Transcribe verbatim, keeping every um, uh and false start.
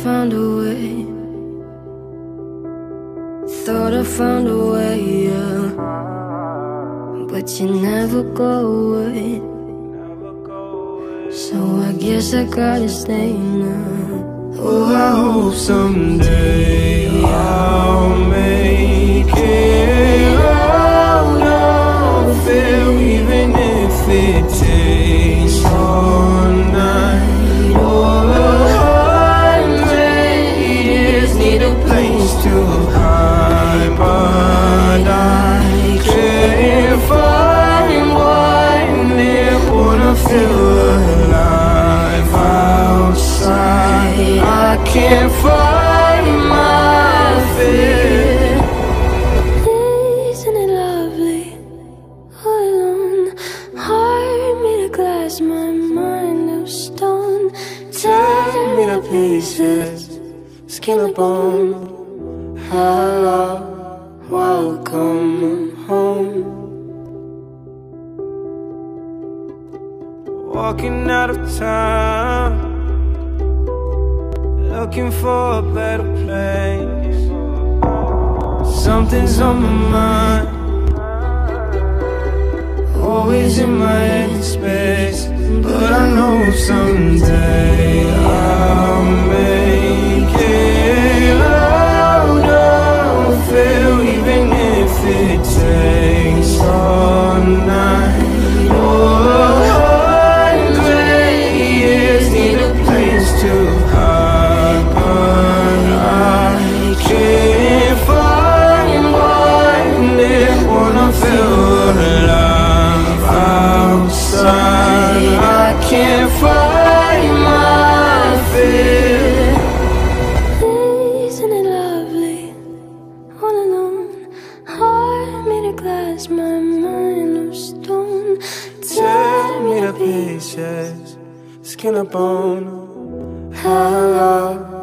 found a way. Thought I found a way, yeah. But you never go away. So I guess I gotta stay now. Oh, I hope someday I'll make it out of it, even if it takes all night or a hundred years. Need a place to hide, but I can't find one there. Wanna feel alive outside. I can't find my fear. Isn't it lovely? All alone, heart made of glass, my mind of stone. Tear me to pieces, skin and bone. Hello, welcome home. Walking out of town, looking for a better place. Something's on my mind, always in my head space. But I know someday I'll make it out of it, even if it takes all night or a hundred years. Need a place to hide, but I can't find one there. Wanna feel alive outside. I can't find my fear. Isn't it lovely? All alone, heart made of glass, my mind of stone. Tear me to pieces, skin and bone. Hello,